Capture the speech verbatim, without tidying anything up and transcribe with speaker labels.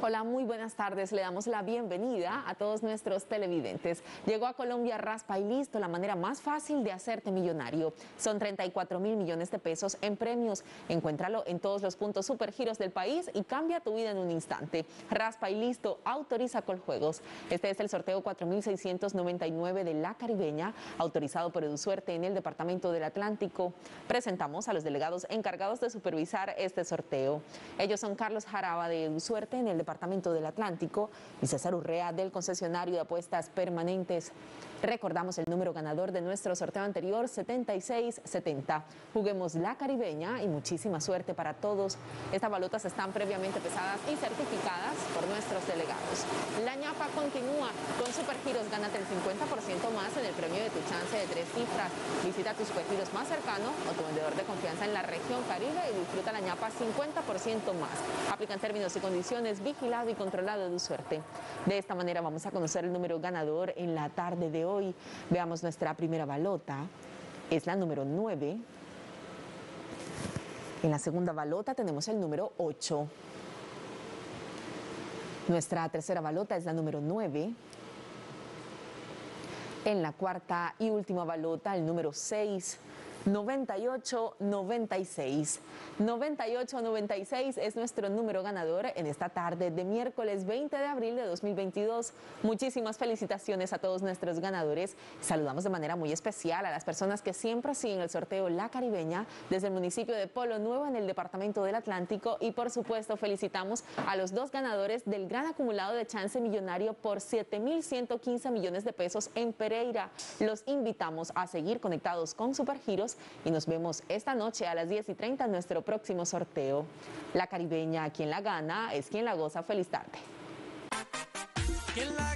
Speaker 1: Hola, muy buenas tardes. Le damos la bienvenida a todos nuestros televidentes. Llegó a Colombia Raspa y Listo, la manera más fácil de hacerte millonario. Son treinta y cuatro mil millones de pesos en premios. Encuéntralo en todos los puntos Supergiros del país y cambia tu vida en un instante. Raspa y Listo, autoriza Coljuegos. Este es el sorteo cuatro mil seiscientos noventa y nueve de La Caribeña, autorizado por EduSuerte en el Departamento del Atlántico. Presentamos a los delegados encargados de supervisar este sorteo. Ellos son Carlos Jaraba de EduSuerte en el Departamento del Atlántico y César Urrea del concesionario de apuestas permanentes. Recordamos el número ganador de nuestro sorteo anterior, setenta y seis setenta. Juguemos La Caribeña y muchísima suerte para todos. Estas balotas están previamente pesadas y certificadas por nuestros delegados. La ñapa continúa. Con Supergiros gánate el cincuenta por ciento más en el premio de tu chance de tres cifras. Visita tu Supergiros más cercano o tu vendedor de confianza en la región Caribe y disfruta la ñapa cincuenta por ciento más. Aplican términos y condiciones, vigilado y controlado de EduSuerte. De esta manera vamos a conocer el número ganador en la tarde de hoy. Hoy veamos nuestra primera balota, es la número nueve. En la segunda balota tenemos el número ocho. Nuestra tercera balota es la número nueve. En la cuarta y última balota, el número seis. noventa y ocho noventa y seis. noventa y ocho noventa y seis es nuestro número ganador en esta tarde de miércoles veinte de abril de dos mil veintidós. Muchísimas felicitaciones a todos nuestros ganadores. Saludamos de manera muy especial a las personas que siempre siguen el sorteo La Caribeña desde el municipio de Polo Nuevo en el Departamento del Atlántico y por supuesto felicitamos a los dos ganadores del gran acumulado de chance millonario por siete mil ciento quince millones de pesos en Pereira. Los invitamos a seguir conectados con Supergiros y nos vemos esta noche a las diez y treinta en nuestro próximo sorteo. La Caribeña, quien la gana es quien la goza. Feliz tarde.